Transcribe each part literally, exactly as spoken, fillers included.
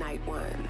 Night One.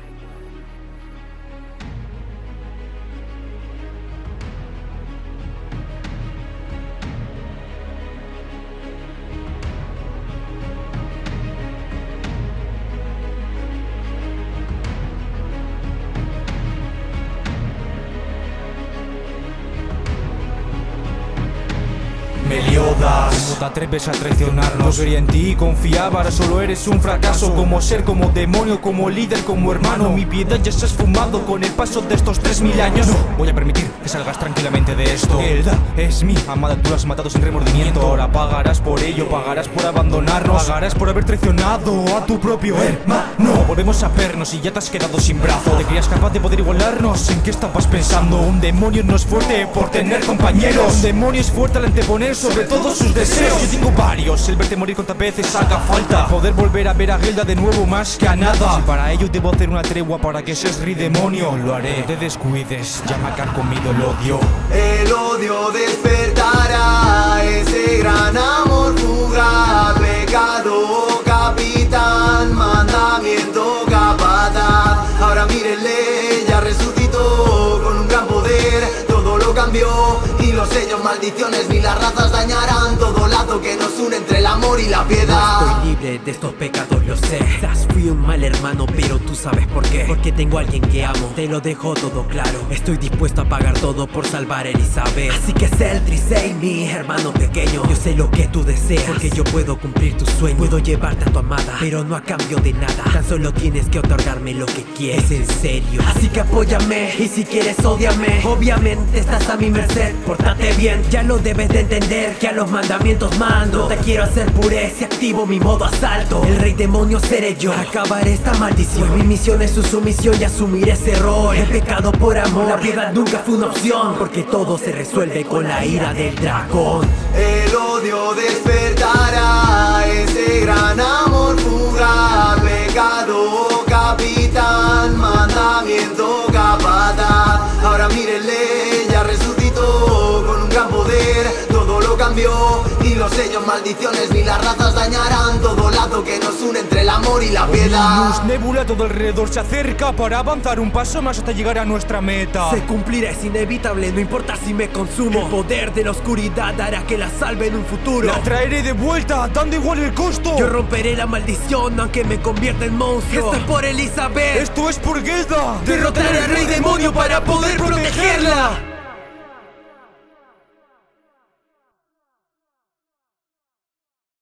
Meliodas, ¿cómo te atreves a traicionarnos? Yo creía en ti y confiaba, ahora solo eres un fracaso. Como ser, como demonio, como líder, como hermano. Mi piedad ya se ha esfumado con el paso de estos tres mil años. No voy a permitir que salgas tranquilamente de esto. Elda es mi amada, tú la has matado sin remordimiento. Ahora pagarás por ello, pagarás por abandonarnos, pagarás por haber traicionado a tu propio hermano. Volvemos a vernos y ya te has quedado sin brazo. ¿Te creías capaz de poder igualarnos? ¿En qué estabas pensando? Un demonio no es fuerte por tener compañeros. Un demonio es fuerte al anteponer sobre todos sus deseos. Yo tengo varios, el verte morir cuantas veces haga falta. Poder volver a ver a Gelda de nuevo más que a nada. Si para ello debo hacer una tregua para que seas rey demonio, lo haré. No te descuides, ya me ha carcomido el odio. El odio despertará ese gran amor fugaz. Pecado capitán, mandamiento capataz. Ahora mírenle, ya resucitó con un gran poder. Todo lo cambió y los sellos maldiciones ni las razas dañarán todo lazo que nos une entre el amor y la piedad. No estoy libre de estos pecados, lo sé. Quizás fui un mal hermano, pero tú sabes por qué. Porque tengo a alguien que amo, te lo dejo todo claro. Estoy dispuesto a pagar todo por salvar a Elizabeth. Así que Celdri, sé mi hermano pequeño. Yo sé lo que tú deseas, porque yo puedo cumplir tu sueño. Puedo llevarte a tu amada, pero no a cambio de nada. Tan solo tienes que otorgarme lo que quieres, en serio. Así que apóyame, y si quieres ódiame. Obviamente estás a mi merced, pórtate bien. Ya lo debes de entender, que a los mandamientos mando. No te quiero hacer pureza, activo mi modo asalto. El rey demonio seré yo, acabaré esta maldición. Pues mi misión es su sumisión y asumir ese error. He pecado por amor, la piedad nunca fue una opción. Porque todo se resuelve con la ira del dragón. El odio despertará ese gran amor fugaz. Pecado capitán, mandamiento capataz. Ahora mírenle, ya resucitó con un gran poder. Todo lo cambió y los sellos maldiciones ni las razas dañarán todo lazo que nos une entre el amor y la piedad. Luz, nebula, todo alrededor se acerca para avanzar un paso más hasta llegar a nuestra meta. Se cumplirá, es inevitable, no importa si me consumo. El poder de la oscuridad hará que la salve en un futuro. La traeré de vuelta, dando igual el costo. Yo romperé la maldición aunque me convierta en monstruo. Esto es por Elizabeth. Esto es por Gelda. Derrotaré al rey demonio para poder protegerla.